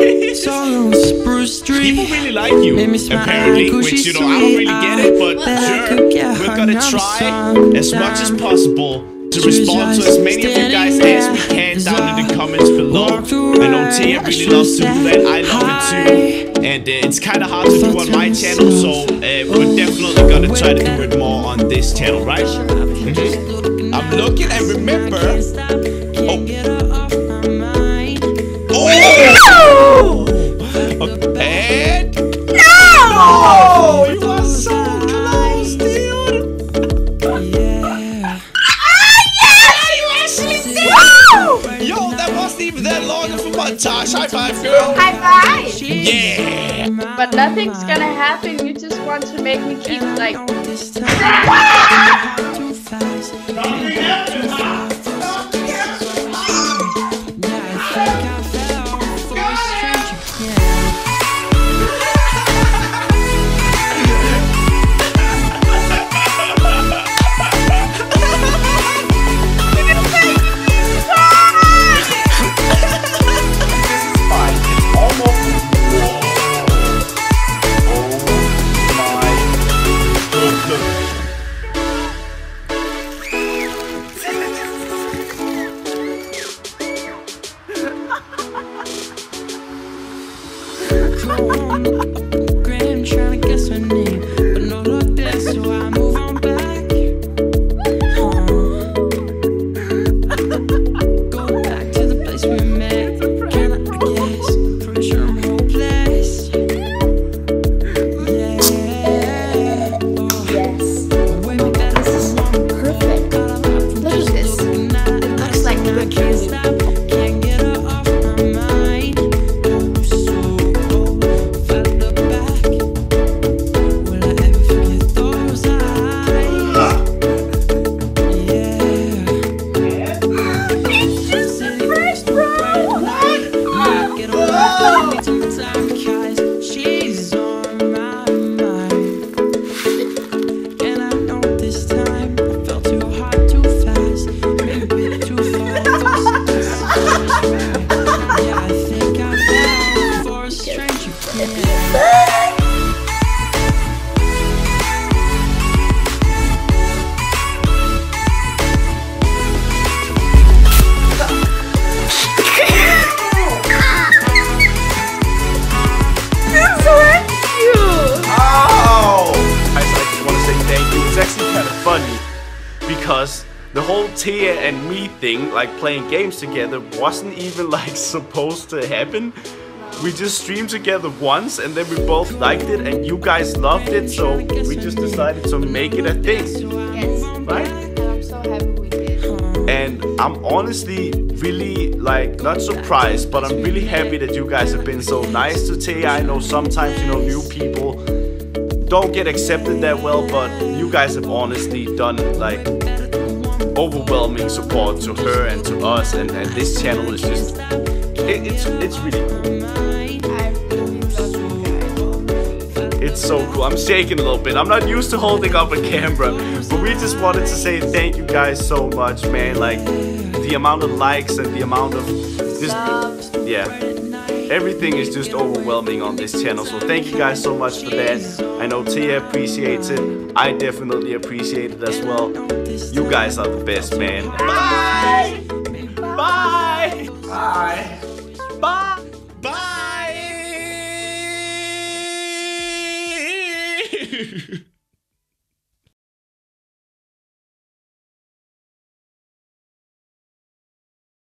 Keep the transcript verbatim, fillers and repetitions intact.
People really like you, apparently, which, you know, I don't really get it, but sure, we're gonna try as much as possible to respond to as many of you guys as we can down in the comments below. I know Thea really loves to do that, I love it too, and uh, it's kind of hard to do on my channel, so uh, we're definitely gonna try to do it more on this channel, right? Mm-hmm. I'm looking and remember... Oh! Oh! And... No! No! You are so close, dude! Yeah. Yo, that wasn't even that long of a montage. High five, girl. High five. Yeah. But nothing's gonna happen. You just want to make me keep like. Graham trying to guess her name, but no luck there, so I move on back home. Go back to the place we met. Can I guess? Pretty sure I'm hopeless. Yeah. Oh. Yes. Way back then, this is Perfect. Look at this. It looks like the can't stop. Can't get her off my mind. So because the whole Thea and me thing, like playing games together, wasn't even like supposed to happen. We just streamed together once and then we both liked it and you guys loved it, so we just decided to make it a thing. Yes. Right? And I'm so happy we did. And I'm honestly really like not surprised, but I'm really happy that you guys have been so nice to Thea. I know sometimes, you know, new people don't get accepted that well, but you guys have honestly done like overwhelming support to her and to us, and, and this channel is just it, it's it's really cool. I really love you guys. It's so cool. I'm shaking a little bit. I'm not used to holding up a camera, but we just wanted to say thank you guys so much, man. Like the amount of likes and the amount of just yeah, everything is just overwhelming on this channel. So thank you guys so much for that. I know Thea appreciates it. I definitely appreciate it as well. You guys are the best, man. Bye! Bye! Bye! Bye! Bye!